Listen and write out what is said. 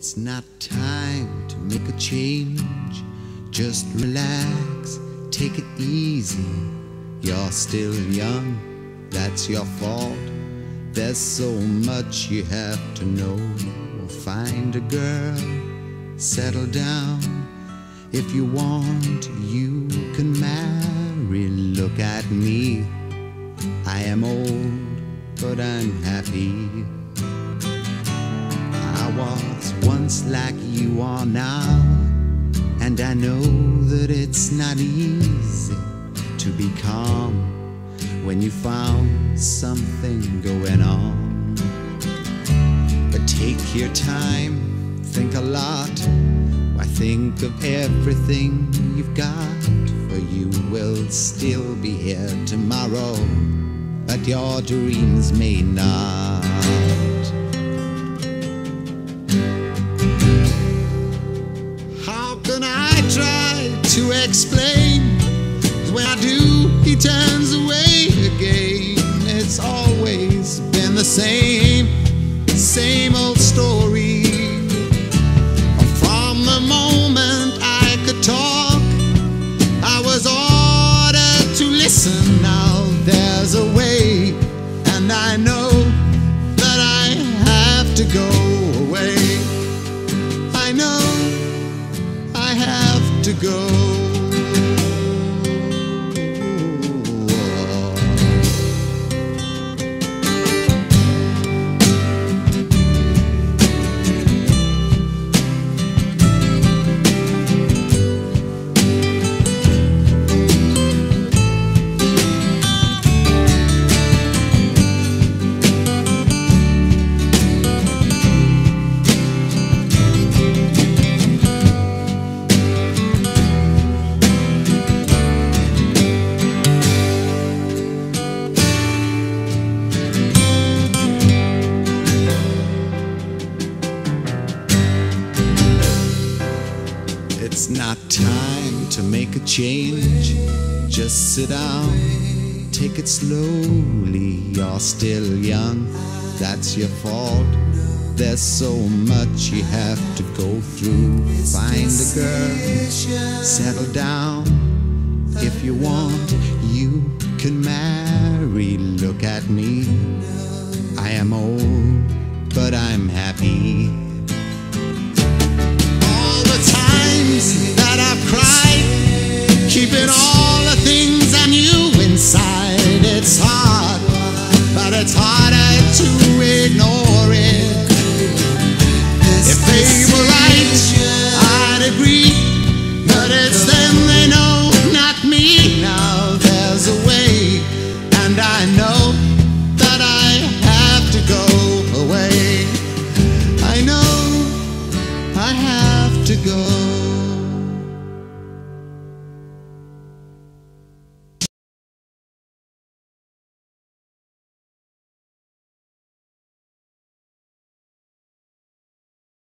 It's not time to make a change. Just relax, take it easy. You're still young, that's your fault. There's so much you have to know. Find a girl, settle down. If you want, you can marry. Look at me, I am old, but I'm happy. I was once like you are now, and I know that it's not easy to be calm when you found something going on. But take your time, think a lot. Why think of everything you've got? For you will still be here tomorrow, but your dreams may not. How can I try to explain? When I do, he turns away again. It's always been the same old story. From the moment I could talk, I was ordered to listen. Now there's a way, and I know that I have to go away. I know I have to go. It's not time to make a change. Just sit down, take it slowly. You're still young, that's your fault. There's so much you have to go through. Find a girl, settle down. If you want, you can marry. Look at me, I am old, but I'm happy. That I've cried, keeping all the things I knew inside. It's hard, but it's harder to ignore it. If they were right, I'd agree.